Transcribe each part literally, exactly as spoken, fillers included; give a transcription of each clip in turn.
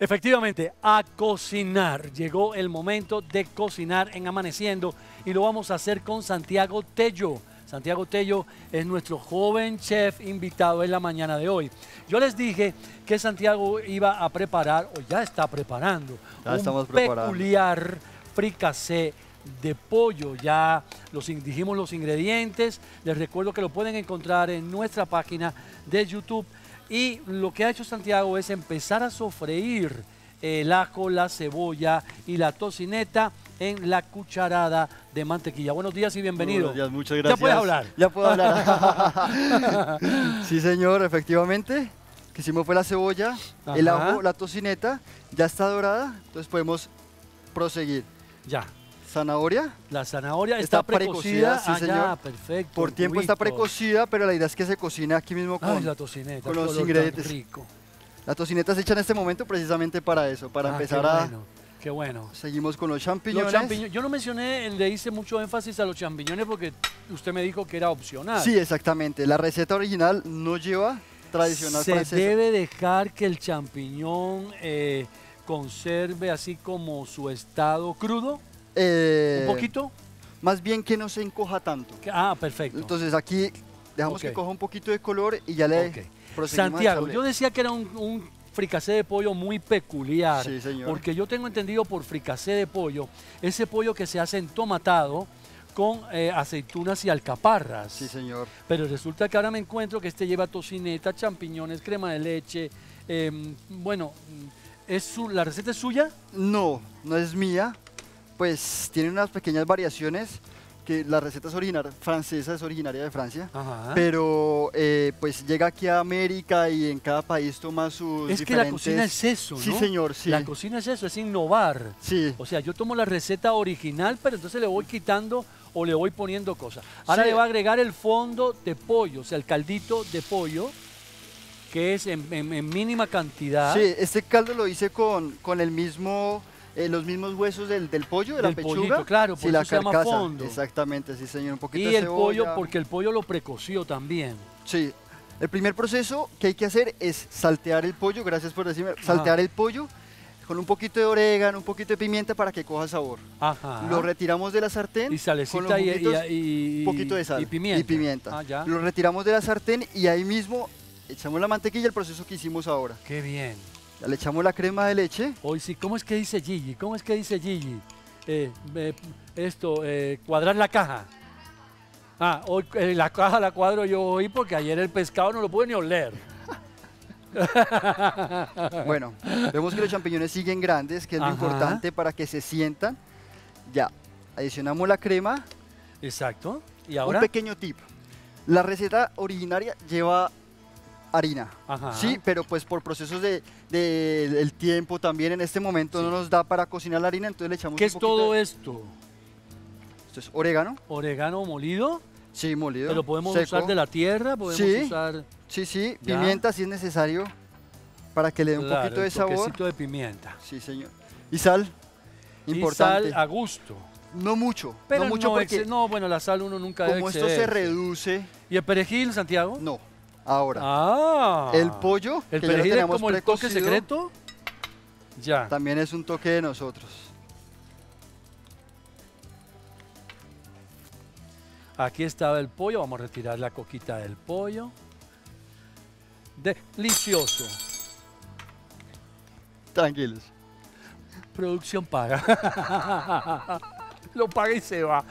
Efectivamente, a cocinar. Llegó el momento de cocinar en Amaneciendo y lo vamos a hacer con Santiago Tello. Santiago Tello es nuestro joven chef invitado en la mañana de hoy. Yo les dije que Santiago iba a preparar, o ya está preparando, Ya un estamos preparando. peculiar fricasé de pollo. Ya los, dijimos los ingredientes. Les recuerdo que lo pueden encontrar en nuestra página de YouTube. Y lo que ha hecho Santiago es empezar a sofreír el ajo, la cebolla y la tocineta en la cucharada de mantequilla. Buenos días y bienvenido. Buenos días, muchas gracias. ¿Ya puedes hablar? Ya puedo hablar. Sí, señor, efectivamente. Lo que hicimos fue la cebolla, Ajá. el ajo, la tocineta. Ya está dorada, entonces podemos proseguir. Ya. Zanahoria. La zanahoria está, Está precocida. precocida, sí, Ah, señor. ya, perfecto. Por tiempo está Cubitos. precocida, pero la idea es que se cocine aquí mismo con, Ay, la tocineta, con qué los olor tan ingredientes. rico. La tocineta se echa en este momento precisamente para eso, para Ah, empezar qué a... bueno, qué bueno. Seguimos con los champiñones. Los champiñones. Yo no mencioné, le hice mucho énfasis a los champiñones porque usted me dijo que era opcional. Sí, exactamente. La receta original no lleva tradicional Se francesa. debe dejar que el champiñón eh, conserve así como su estado crudo, Eh, un poquito. Más bien que no se encoja tanto. Que- Ah, perfecto. Entonces aquí dejamos Ok. que coja un poquito de color y ya le Ok. proseguimos a Santiago, echarle. yo decía que era un, un fricasé de pollo muy peculiar, Sí, señor. porque yo tengo entendido por fricasé de pollo, ese pollo que se hace entomatado con eh, aceitunas y alcaparras. Sí, señor. Pero resulta que ahora me encuentro que este lleva tocineta, champiñones, crema de leche. eh, bueno, ¿es su- ¿la receta es suya? No, no es mía. Pues tiene unas pequeñas variaciones que la receta es original francesa, es originaria de Francia. Ajá. Pero eh, pues llega aquí a América y en cada país toma sus Es que la diferentes... cocina es eso, ¿no? Sí, señor, sí. La cocina es eso, es innovar. Sí. O sea, yo tomo la receta original, pero entonces le voy quitando o le voy poniendo cosas. Ahora Sí. le va a agregar el fondo de pollo, o sea, el caldito de pollo, que es en, en- en mínima cantidad. Sí, este caldo lo hice con, con el mismo... eh, los mismos huesos del, del pollo, de Del la pechuga. pollito, claro, por sí, eso la se llama carcasa. fondo. Exactamente, sí, señor. Un poquito Y de el pollo, cebolla. porque el pollo lo precoció también. Sí. El primer proceso que hay que hacer es saltear el pollo, gracias por decirme, saltear el pollo con un poquito de orégano, un poquito de pimienta para que coja sabor. Ajá. Lo retiramos de la sartén. Y con salecita los y, juguitos, y- y- un poquito de sal y pimienta. y pimienta. Ah, ya. Lo retiramos de la sartén y ahí mismo echamos la mantequilla, el proceso que hicimos ahora. Qué bien. Ya le echamos la crema de leche. Hoy sí, ¿cómo es que dice Gigi? ¿Cómo es que dice Gigi? Eh, eh, esto, eh, cuadrar la caja. Ah, hoy eh, la caja la cuadro yo hoy porque ayer el pescado no lo pude ni oler. Bueno, vemos que los champiñones siguen grandes, que es lo Ajá. importante para que se sientan. Ya, adicionamos la crema. Exacto. ¿Y ahora? Un pequeño tip. La receta originaria lleva harina. Ajá. Sí, pero pues por procesos de, de- el tiempo también en este momento Sí. no nos da para cocinar la harina, entonces le echamos ¿Qué un es poquito todo de- esto? Esto es orégano, Orégano molido, sí, molido. pero podemos seco. usar de la tierra, podemos Sí. usar Sí, sí, Ya. pimienta si es necesario para que le dé un claro, poquito de el sabor. toquecito de pimienta. Sí, señor. Y sal, Y importante. sal a gusto. No mucho, Pero no mucho no, porque exce- no, bueno, la sal uno nunca debe como esto se excederse. reduce, ¿Y el perejil, Santiago? no. Ahora, Ah. el pollo, ¿El que ya lo perejil es tenemos como el toque precocido, secreto? Ya. también es un toque de nosotros. Aquí estaba el pollo. Vamos a retirar la coquita del pollo. Delicioso. Tranquilos. Producción paga. Lo paga y se va.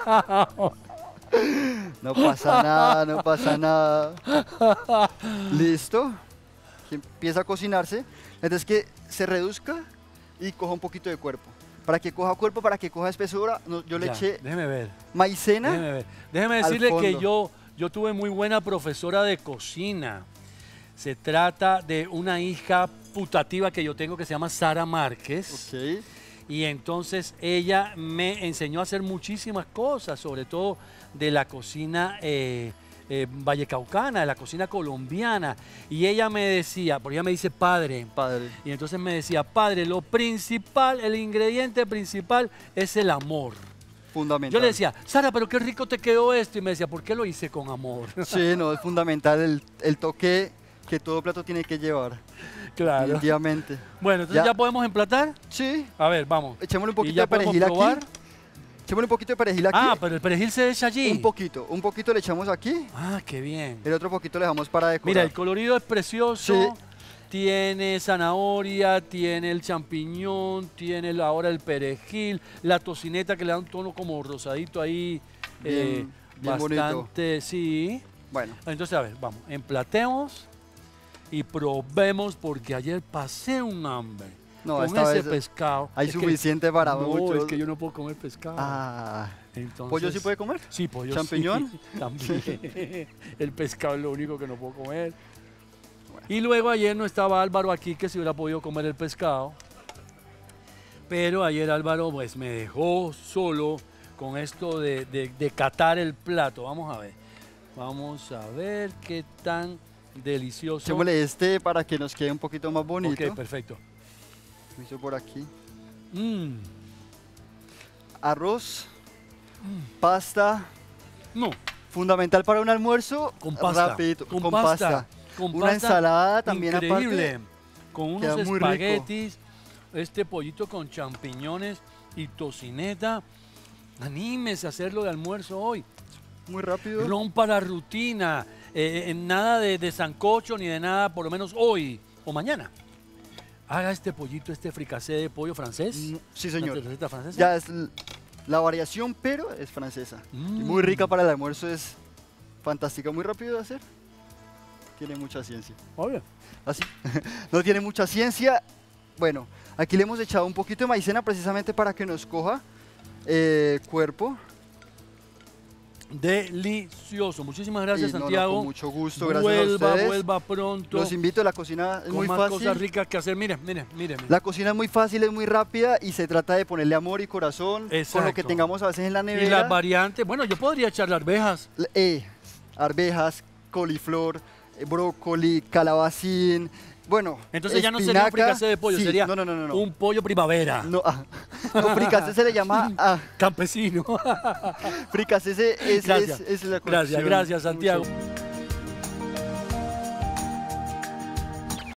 No pasa nada, no pasa nada. ¿Listo? Que empieza a cocinarse. Entonces que se reduzca y coja un poquito de cuerpo. Para que coja cuerpo, para que coja espesura, no- yo le Ya, eché déjeme ver. maicena. Déjeme ver. Déjeme al decirle que fondo. yo, yo tuve muy buena profesora de cocina. Se trata de una hija putativa que yo tengo que se llama Sara Márquez. Ok. Y entonces ella me enseñó a hacer muchísimas cosas, sobre todo de la cocina eh, eh, vallecaucana, de la cocina colombiana. Y ella me decía, porque ella me dice padre, Padre. y entonces me decía, padre, lo principal, el ingrediente principal es el amor. Fundamental. Yo le decía, Sara, pero qué rico te quedó esto. Y me decía, ¿por qué lo hice con amor? Sí, no, es fundamental el, el toque que todo plato tiene que llevar. Claro. Definitivamente. Bueno, entonces Ya. ya, podemos emplatar. Sí, A ver, vamos. echémosle un ¿Y poquito ya de podemos perejil probar? aquí. Echémosle un poquito de perejil aquí. Ah, pero el perejil se echa allí. Un poquito, un poquito le echamos aquí. Ah, qué bien. El otro poquito le dejamos para decorar. Mira, el colorido es precioso. Sí. Tiene zanahoria, tiene el champiñón, tiene el- ahora el perejil, la tocineta que le da un tono como rosadito ahí. eh, Bien- bien bonito. bastante, sí. Bueno, Entonces, a ver, vamos, emplatemos y probemos porque ayer pasé un hambre no, con esta ese vez pescado. hay Es que- suficiente para no, muchos. es que yo no puedo comer pescado. Ah, Entonces, ¿pollo sí puede comer? Sí, pollo ¿Champiñón? sí, también. El pescado es lo único que no puedo comer. Y luego ayer no estaba Álvaro aquí, que si hubiera podido comer el pescado. Pero ayer Álvaro pues me dejó solo con esto de, de, de catar el plato. Vamos a ver. Vamos a ver qué tan delicioso. Echémosle este para que nos quede un poquito más bonito. Ok, perfecto. Lo hizo por aquí. Mm, Arroz, pasta, no, fundamental para un almuerzo. con pasta. Rapidito, con, con pasta. pasta. Con Una pasta ensalada también increíble. aparte. Con unos Queda muy rico. espaguetis, este pollito con champiñones y tocineta. Anímese a hacerlo de almuerzo hoy. Muy rápido. Rompa la rutina. eh, en nada de, de sancocho ni de nada, por lo menos hoy o mañana. Haga este pollito, este fricasé de pollo francés. Mm, Sí, Una señor. receta francesa. Ya es l- la variación, pero es francesa. Y Mm. muy rica para el almuerzo, es fantástica, muy rápido de hacer. Tiene mucha ciencia. Obvio. Así. No tiene mucha ciencia. Bueno, aquí le hemos echado un poquito de maicena precisamente para que nos coja eh, cuerpo. Delicioso. Muchísimas gracias, Y no, no, Santiago. con mucho gusto, gracias a vuelva, ustedes. vuelva pronto. Los invito, la cocina es con muy más fácil. cosas ricas que hacer. Mire, mire, mire. mire. La cocina es muy fácil, es muy rápida y se trata de ponerle amor y corazón con lo que Exacto. tengamos a veces en la Y nevera. las variantes. Bueno, yo podría echarle arvejas. L- eh, arvejas, coliflor, eh, brócoli, calabacín. Bueno, Entonces ya no sería un espinaca. fricasé de pollo, Sí, sería no, no, no, no, no. un pollo primavera. No, ah, no, fricasé se le llama ah, Campesino. fricasé se- es, Gracias. es, es la Gracias, cocción. gracias, Santiago. Mucho.